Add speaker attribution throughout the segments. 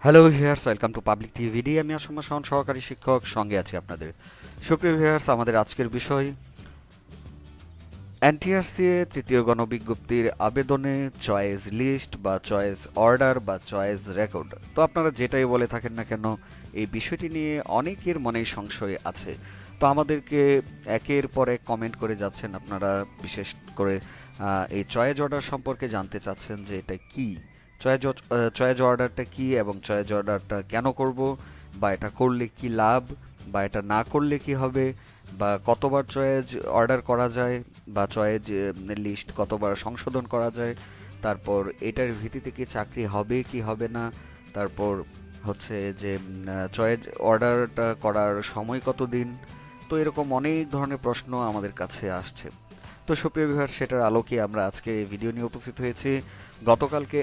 Speaker 1: Hello viewers, welcome to public টিভিডি। আমি আসম্মা শাওন, সহকারী শিক্ষক, সঙ্গে আছি আপনাদের। সুপ্রিয় ভিউয়ার্স, আমাদের আজকের বিষয় এনটিআরসিএ তৃতীয় গণবিজ্ঞপ্তির আবেদনে চয়েস লিস্ট বা চয়েস অর্ডার বা চয়েস রেকর্ড। তো আপনারা যেটাই বলে থাকেন না কেন, এই বিষয়টি নিয়ে অনেকের মনেই সংশয় আছে। তো আমাদেরকে একের পর এক কমেন্ট করে যাচ্ছেন আপনারা, বিশেষ করে এই চয়েস অর্ডার সম্পর্কে জানতে চাচ্ছেন যে এটা কি, চয়েস অর্ডারটা কি এবং চয়েস অর্ডারটা কেন করব, বা এটা করলে কি লাভ, বা এটা না করলে কি হবে, বা কতবার চয়েস অর্ডার করা যায়, বা চয়েস লিস্ট কতবার সংশোধন করা যায়, তারপর এটার ভিত্তিতে কি চাকরি হবে কি হবে না, তারপর হচ্ছে যে চয়েস অর্ডারটা করার সময় কতদিন। তো এরকম অনেক ধরনের প্রশ্ন আমাদের কাছে আসছে। তো সুপ্রিয় ভিউয়ার, সেটার আলোকে আমরা আজকে এই ভিডিও নিয়ে উপস্থিত হয়েছি। গতকালকে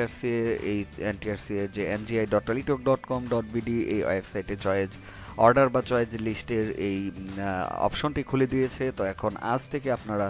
Speaker 1: এনটিআরসি এর যে ngi.telitalk.com.bd এই ওয়েবসাইটে চয়েস অর্ডার বা চয়েস লিস্টের এই অপশনটি খুলে দিয়েছে। তো এখন আজ থেকে আপনারা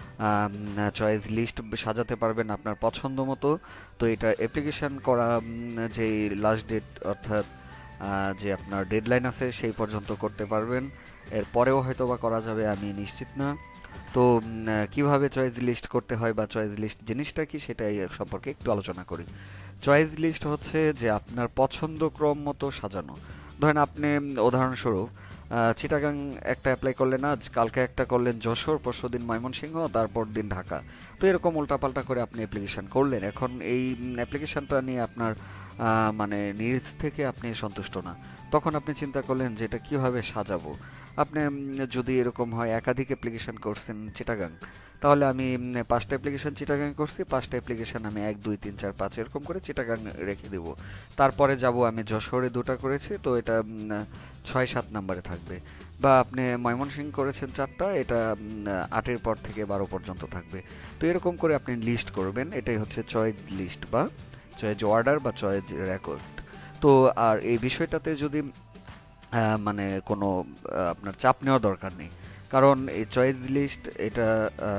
Speaker 1: চয়েস লিস্ট সাজাতে পারবেন আপনার পছন্দ মতো। তো এটা অ্যাপ্লিকেশন করা যে লাস্ট ডেট, অর্থাৎ যে আপনার ডেডলাইন আছে সেই পর্যন্ত করতে পারবেন। এর পরেও হয়তো বা করা যাবে, আমি নিশ্চিত না। তো কিভাবে চয়েস লিস্ট করতে হয় বা চয়েস লিস্ট জিনিসটা কি, সেটাই সম্পর্কে একটু আলোচনা করি। চয়েস লিস্ট হচ্ছে যে আপনার পছন্দ ক্রম মতো সাজানো। ধরেন আপনি উদাহরণস্বরূপ চিটাগাং একটা অ্যাপ্লাই করলেন, আজ কালকে একটা করলেন যশোর, পরশুদিন ময়মনসিংহ, তারপর দিন ঢাকা। তো এরকম উল্টাপাল্টা করে আপনি অ্যাপ্লিকেশন করলেন। এখন এই অ্যাপ্লিকেশনটা নিয়ে আপনার মানে নিজ থেকে আপনি সন্তুষ্ট না। তখন আপনি চিন্তা করলেন যে এটা কীভাবে সাজাবো। আপনি যদি এরকম হয় একাধিক অ্যাপ্লিকেশন করছেন চিটাগাং, তাহলে আমি 5টা অ্যাপ্লিকেশন চিটাগাং করছি, 5টা অ্যাপ্লিকেশন আমি 1 2 3 4 5 এরকম করে চিটাগাং রেখে দেব। তারপরে যাব আমি যশোরে 2টা করেছি, তো এটা 6 7 নম্বরে থাকবে। বা আপনি ময়মনসিংহ করেছেন 4টা, এটা 8 এর পর থেকে 12 পর্যন্ত থাকবে। তো এরকম করে আপনি লিস্ট করবেন। এটাই হচ্ছে চয়েস লিস্ট বা চয়েস অর্ডার বা চয়েস রেকর্ড। তো আর এই বিষয়টাতে যদি মানে কোনো আপনার চাপ নেওয়ার দরকার নেই। কারণ এই চয়েস লিস্ট এটা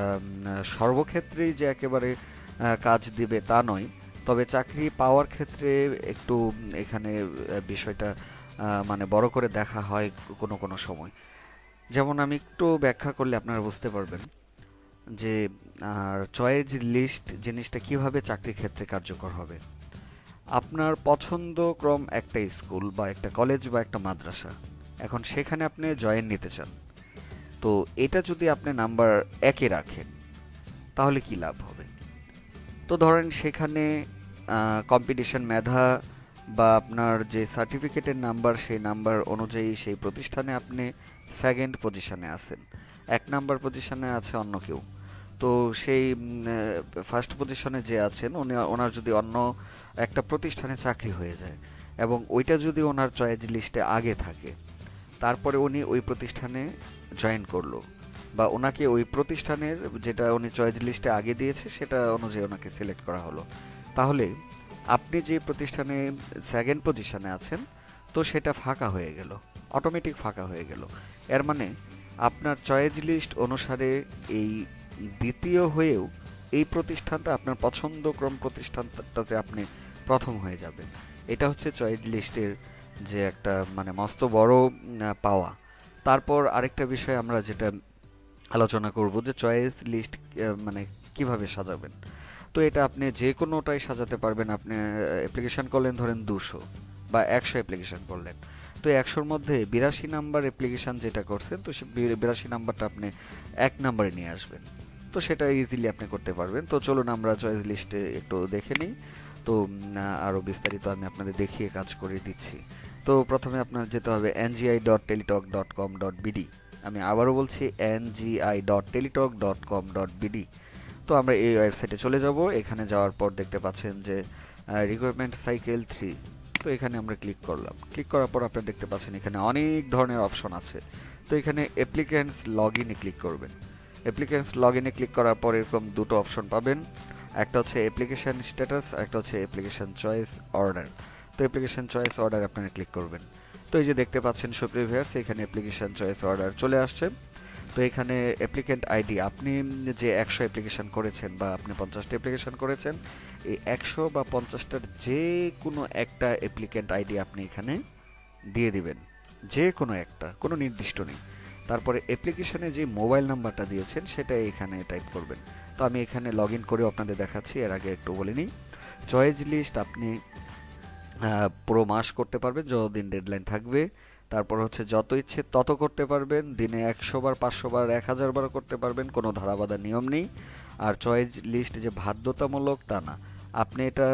Speaker 1: সর্বক্ষেত্রেই যে একেবারে কাজ দিবে তা নয়। তবে চাকরি পাওয়ার ক্ষেত্রে একটু এখানে বিষয়টা মানে বড় করে দেখা হয় কোনো কোনো সময়। যেমন আমি একটু ব্যাখ্যা করলে আপনারা বুঝতে পারবেন যে আর চয়েস লিস্ট জিনিসটা কিভাবে চাকরির ক্ষেত্রে কার্যকর হবে। আপনার পছন্দ ক্রম একটা স্কুল বা একটা কলেজ বা একটা মাদ্রাসা, এখন সেখানে আপনি জয়েন নিতে চান। তো এটা যদি আপনি নাম্বার 1-এ রাখেন, তাহলে কি লাভ হবে? তো ধরেন সেখানে কম্পিটিশন মেধা বা আপনার যে সার্টিফিকেটের নাম্বার, সেই নাম্বার অনুযায়ী সেই প্রতিষ্ঠানে আপনি সেকেন্ড পজিশনে আছেন, 1 নাম্বার পজিশনে আছে অন্য কেউ। তো সেই ফার্স্ট পজিশনে যে আছেন ওনার যদি অন্য একটা প্রতিষ্ঠানে চাকরি হয়ে যায় এবং ওইটা যদি ওনার চয়েস লিস্টে আগে থাকে, তারপরে উনি ওই প্রতিষ্ঠানে জয়েন করলো, বা ওনাকে ওই প্রতিষ্ঠানের যেটা উনি চয়েস লিস্টে আগে দিয়েছে সেটা অনুযায়ী ওনাকে সিলেক্ট করা হলো, তাহলে আপনি যে প্রতিষ্ঠানে সেকেন্ড পজিশনে আছেন, তো সেটা ফাঁকা হয়ে গেল, অটোমেটিক ফাঁকা হয়ে গেল। এর মানে আপনার চয়েস লিস্ট অনুসারে এই দ্বিতীয় হয়েও এই প্রতিষ্ঠানটা আপনার পছন্দক্রম প্রতিষ্ঠানটাতে আপনি প্রথম হয়ে যাবেন। এটা হচ্ছে চয়েস লিস্টের যে একটা মানে মস্ত বড় পাওয়া। তারপর আরেকটা বিষয় আমরা যেটা আলোচনা করব যে চয়েস লিস্ট মানে কিভাবে সাজাবেন। তো এটা আপনি যে কোনোটাই সাজাতে পারবেন। আপনি অ্যাপ্লিকেশন করলেন ধরেন 200 বা 100 অ্যাপ্লিকেশন করলেন, তো 100-র মধ্যে 82 নাম্বার অ্যাপ্লিকেশন যেটা করছেন, তো সে 82 নাম্বারটা আপনি 1 নাম্বারে নিয়ে আসবেন। তো সেটা ইজিলি আপনি করতে পারবেন। তো চলুন আমরা চয়েস লিস্টে একটু দেখে নিই। তো আরও বিস্তারিত আমি আপনাদের দেখিয়ে কাজ করে দিচ্ছি। তো প্রথমে আপনার যেতে হবে ngi.telitalk.com.bd। আমি আবারও বলছি ngi.telitalk.com.bd। তো আমরা এই ওয়েবসাইটে চলে যাব। এখানে যাওয়ার পর দেখতে পাচ্ছেন যে রিক্রুটমেন্ট সাইকেল 3। তো এখানে আমরা ক্লিক করলাম। ক্লিক করার পর আপনারা দেখতে পাচ্ছেন এখানে অনেক ধরনের অপশন আছে। তো এখানে অ্যাপ্লিক্যান্টস লগ ইনে ক্লিক করবেন। অ্যাপ্লিক্যান্টস লগ ইনে ক্লিক করার পর এরকম দুটো অপশন পাবেন। একটা হচ্ছে অ্যাপ্লিকেশন স্ট্যাটাস, একটা হচ্ছে অ্যাপ্লিকেশন চয়েস অর্ডার। তো অ্যাপ্লিকেশন চয়েস অর্ডার আপনারা ক্লিক করবেন। তো এই যে দেখতে পাচ্ছেন সুপ্রিয় ভিউয়ার্স, এখানে অ্যাপ্লিকেশন চয়েস অর্ডার চলে আসছে। তো তো এখানে অ্যাপ্লিকেন্ট আইডি, আপনি যে 100 অ্যাপ্লিকেশন করেছেন বা আপনি 50টা অ্যাপ্লিকেশন করেছেন, এই 100 বা 50টার যে কোনো একটা অ্যাপ্লিকেন্ট আইডি আপনি এখানে দিয়ে দিবেন, যে কোনো একটা, কোনো নির্দিষ্ট নেই। তারপরে অ্যাপ্লিকেশনে যে মোবাইল নাম্বারটা দিয়েছেন সেটা এখানে টাইপ করবেন। তো আমি এখানে লগ ইন করে আপনাদের দেখাচ্ছি, এর আগে একটু বলে নিই। চয়েস লিস্ট আপনি পুরো মাস করতে পারবেন যতদিন ডেডলাইন থাকবে। তারপর হচ্ছে যত ইচ্ছে তত করতে পারবেন, দিনে 100 বার, 500 বার, 1000 বার করতে পারবেন, কোনো ধরাবাঁধা নিয়ম নেই। আর চয়েস লিস্ট যে বাধ্যতামূলক তা না, আপনি এটা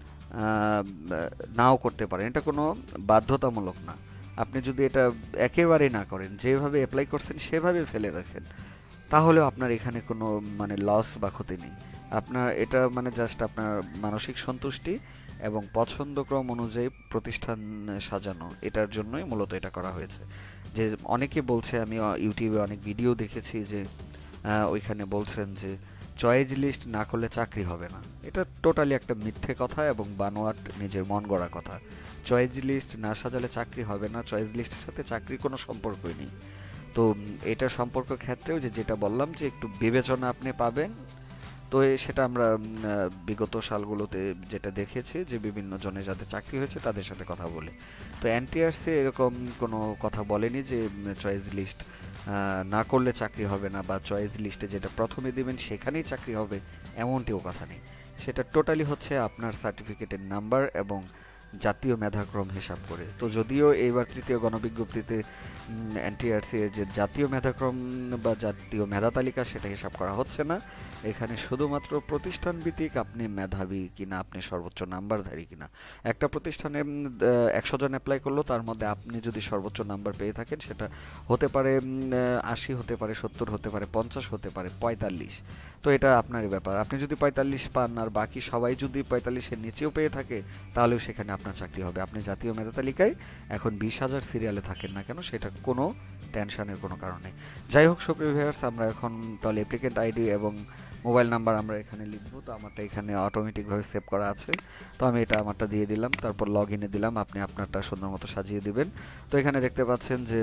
Speaker 1: নাও করতে পারেন, এটা কোনো বাধ্যতামূলক না। আপনি যদি এটা একেবারেই না করেন, যেভাবে অ্যাপ্লাই করছেন সেভাবে ফেলে রাখেন, তাহলেও আপনার এখানে কোনো মানে লস বা ক্ষতি নেই। আপনার এটা মানে জাস্ট আপনার মানসিক সন্তুষ্টি এবং পছন্দক্রম অনুযায়ী প্রতিষ্ঠান সাজানো, এটার জন্যই মূলত এটা করা হয়েছে। যে অনেকে বলছে, আমি ইউটিউবে অনেক ভিডিও দেখেছি যে ওইখানে বলছেন যে চয়েস লিস্ট না করলে চাকরি হবে না। এটা টোটালি একটা মিথ্যে কথা এবং বানোয়াট, নিজের মন গড়া কথা। চয়েস লিস্ট না সাজালে চাকরি হবে না, চয়েস লিস্টের সাথে চাকরির কোনো সম্পর্কই নেই। তো এটা সম্পর্ক ক্ষেত্রেও যেটা বললাম যে একটু বিবেচনা আপনি পাবেন। তো সেটা আমরা বিগত সালগুলোতে যেটা দেখেছি যে বিভিন্ন জনে যাদের চাকরি হয়েছে তাদের সাথে কথা বলে। তো এনটিআরসি এরকম কোনো কথা বলেনি যে চয়েস লিস্ট না করলে চাকরি হবে না, বা চয়েস লিস্টে যেটা প্রথমে দিবেন সেখানেই চাকরি হবে, এমনটিও কথা নেই। সেটা টোটালি হচ্ছে আপনার সার্টিফিকেটের নাম্বার এবং জাতীয় মেধাক্রম হিসাব করে। তো যদিও এইবার তৃতীয় গণবিজ্ঞপ্তিতে এনটিআরসি এর যে জাতীয় মেধাক্রম বা জাতীয় মেধা তালিকা সেটা হিসাব করা হচ্ছে না, এখানে শুধুমাত্র প্রতিষ্ঠান ভিত্তিক আপনি মেধাবী কিনা, আপনি সর্বোচ্চ নাম্বারধারী কিনা। একটা প্রতিষ্ঠানে 100 জন অ্যাপ্লাই করলো, তার মধ্যে আপনি যদি সর্বোচ্চ নাম্বার পেয়ে থাকেন, সেটা হতে পারে 80, হতে পারে 70, হতে পারে 50, হতে পারে 45। তো এটা আপনারই ব্যাপার। আপনি যদি 45 পান আর বাকি সবাই যদি 45-এর নিচেও পেয়ে থাকে, তাহলেও সেখানে আপনার চাকরি হবে। আপনি জাতীয় মেধা তালিকায় এখন 20,000 সিরিয়ালে থাকেন না কেন, সেটা কোনো টেনশনের কোনো কারণ নেই। যাই হোক সুপ্রিয় ভিউয়ার্স, আমরা এখন তাহলে অ্যাপ্লিকেন্ট আইডি এবং মোবাইল নাম্বার আমরা এখানে লিখবো। তো আমারটা এখানে অটোমেটিকভাবে সেভ করা আছে, তো আমি এটা আমারটা দিয়ে দিলাম, তারপর লগ ইনে দিলাম। আপনি আপনারটা সুন্দর মতো সাজিয়ে দিবেন। তো এখানে দেখতে পাচ্ছেন যে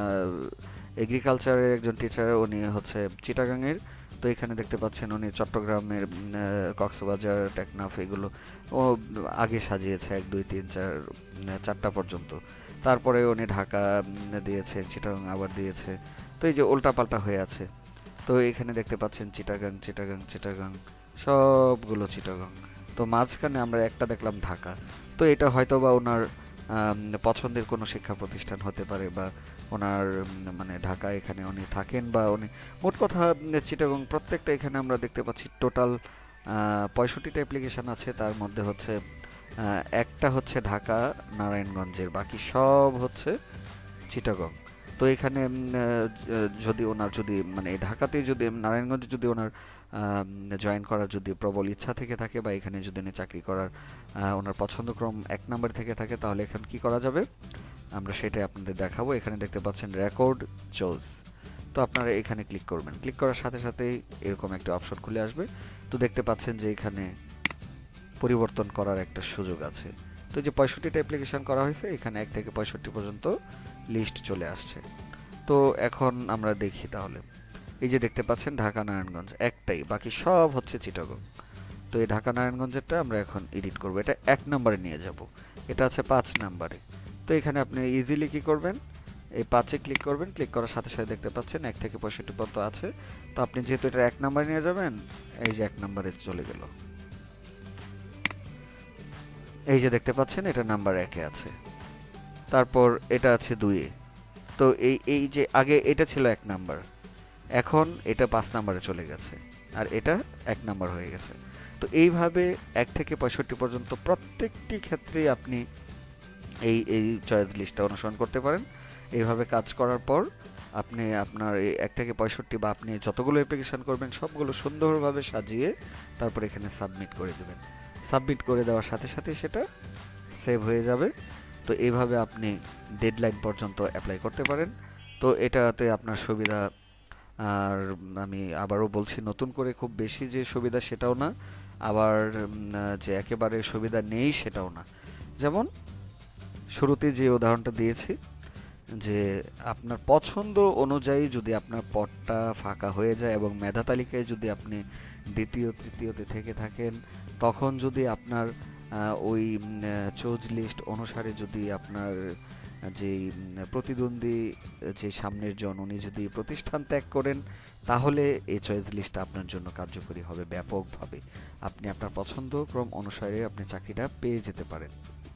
Speaker 1: এগ্রিকালচারের একজন টিচার, উনি হচ্ছে চিটাগাংয়ের। তো এখানে দেখতে পাচ্ছেন উনি চট্টগ্রামের, কক্সবাজার, টেকনাফ এগুলো ও আগে সাজিয়েছে, 1 2 3 4 4টা পর্যন্ত। তারপরে উনি ঢাকা দিয়েছে, চিটাগাং আবার দিয়েছে। তো এই যে উল্টাপাল্টা হয়ে আছে। তো এখানে দেখতে পাচ্ছেন চিটাগাং, চিটাগাং, চিটাগাং, সবগুলো চিটাগাং। তো মাঝখানে আমরা একটা দেখলাম ঢাকা। তো এটা হয়তো বা ওনার পছন্দের কোনো শিক্ষা প্রতিষ্ঠান হতে পারে, বা ওনার মানে ঢাকা এখানে উনি থাকেন, বা উনি মোট কথা চিটাগাং। প্রত্যেকটা এখানে আমরা দেখতে পাচ্ছি টোটাল 65টা অ্যাপ্লিকেশন আছে, তার মধ্যে হচ্ছে একটা হচ্ছে ঢাকা নারায়ণগঞ্জের, বাকি সব হচ্ছে চিটাগং। তো এখানে যদি ওনার যদি মানে ঢাকাতে যদি নারায়ণগঞ্জে যদি ওনার জয়েন করার যদি প্রবল ইচ্ছা থেকে থাকে, বা এখানে যদি উনি চাকরি করার ওনার পছন্দক্রম 1 নাম্বার থেকে থাকে, তাহলে এখন কি করা যাবে আমরা সেটাই আপনাদের দেখাবো। এখানে দেখতে পাচ্ছেন রেকর্ড চোজ। তো আপনারা এখানে ক্লিক করবেন, ক্লিক করার সাথে সাথেই এরকম একটা অপশন খুলে আসবে। তো দেখতে পাচ্ছেন যে এখানে পরিবর্তন করার একটা সুযোগ আছে। তো যে 65টা অ্যাপ্লিকেশন করা হয়েছে, এখানে 1 থেকে 65 পর্যন্ত লিস্ট চলে আসছে। তো এখন আমরা দেখি তাহলে। এই যে দেখতে পাচ্ছেন ঢাকা নারায়ণগঞ্জ একটাই, বাকি সব হচ্ছে চিটাগং। তো এই ঢাকা নারায়ণগঞ্জেরটা আমরা এখন এডিট করব, এটা 1 নম্বরে নিয়ে যাব, এটা আছে 5 নম্বরে। তো এখানে আপনি ইজিলি কি করবেন, এই 5-এ ক্লিক করবেন, ক্লিক করার সাথে সাথে দেখতে পাচ্ছেন 1 থেকে 65 পর্যন্ত আছে। তো আপনি যেহেতু এটা 1 নম্বরে নিয়ে যাবেন, এই যে 1 নম্বরে চলে গেল। এই যে দেখতে পাচ্ছেন এটা নাম্বার 1-এ আছে, তারপর এটা আছে 2-এ। তো এই যে আগে এটা ছিল 1 নাম্বার, এখন এটা 5 নাম্বারে চলে গেছে, আর এটা 1 নাম্বার হয়ে গেছে। তো এইভাবে 1 থেকে 65 পর্যন্ত প্রত্যেকটি ক্ষেত্রেই আপনি এই চয়েস লিস্টটা অনুসরণ করতে পারেন। এইভাবে কাজ করার পর আপনি আপনার এই 1 থেকে 65 বা আপনি যতগুলো অ্যাপ্লিকেশন করবেন সবগুলো সুন্দরভাবে সাজিয়ে তারপর এখানে সাবমিট করে দেবেন। সাবমিট করে দেওয়ার সাথে সাথে সেটা সেভ হয়ে যাবে। তো এইভাবে আপনি ডেডলাইন পর্যন্ত অ্যাপ্লাই করতে পারেন। তো এটাতে আপনার সুবিধা, আর আমি আবারও বলছি, নতুন করে খুব বেশি যে সুবিধা সেটাও না, আবার যে একেবারে সুবিধা নেই সেটাও না। যেমন শুরুতে যে উদাহরণটা দিয়েছি যে আপনার পছন্দ অনুযায়ী যদি আপনার পদটা ফাঁকা হয়ে যায় এবং মেধা তালিকায় যদি আপনি দ্বিতীয় তৃতীয়তে থেকে থাকেন, তখন যদি আপনার ওই চোজ লিস্ট অনুসারে যদি আপনার যেই প্রতিদ্বন্দ্বী যে সামনের জন উনি যদি প্রতিষ্ঠান ত্যাগ করেন, তাহলে এই চয়েস লিস্টটা আপনার জন্য কার্যকরী হবে ব্যাপকভাবে। আপনি আপনার পছন্দ ক্রম অনুসারে আপনি চাকরিটা পেয়ে যেতে পারেন।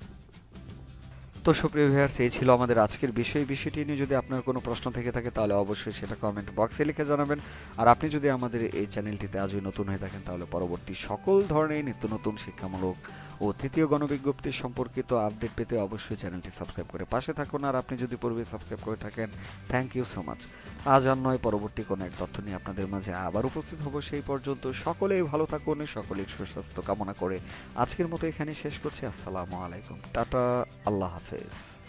Speaker 1: তো সুপ্রিয় ভিউয়ার্স, এই ছিল আমাদের আজকের বিষয়টি নিয়ে যদি আপনার কোনো প্রশ্ন থেকে থাকে তাহলে অবশ্যই সেটা কমেন্ট বক্সে লিখে জানাবেন। আর আপনি যদি আমাদের এই চ্যানেলটিতে আজই নতুন হয়ে থাকেন তাহলে পরবর্তী সকল ধরনের নিত্য নতুন শিক্ষামূলক ও তৃতীয় গণবিজ্ঞপ্তি সম্পর্কিত আপডেট পেতে অবশ্যই চ্যানেলটি সাবস্ক্রাইব করে পাশে থাকুন। আর আপনি যদি পূর্বে সাবস্ক্রাইব করে থাকেন, থ্যাংক ইউ সো মাচ। আজ আর নয়, পরবর্তী কোনো এক তথ্য নিয়ে আপনাদের মাঝে আবার উপস্থিত হব। সেই পর্যন্ত সকলেই ভালো থাকুন, সকলের সুস্বাস্থ্য কামনা করে আজকের মতো এখানে শেষ করছি। আসসালামু আলাইকুম, টাটা, আল্লাহ হাফেজ।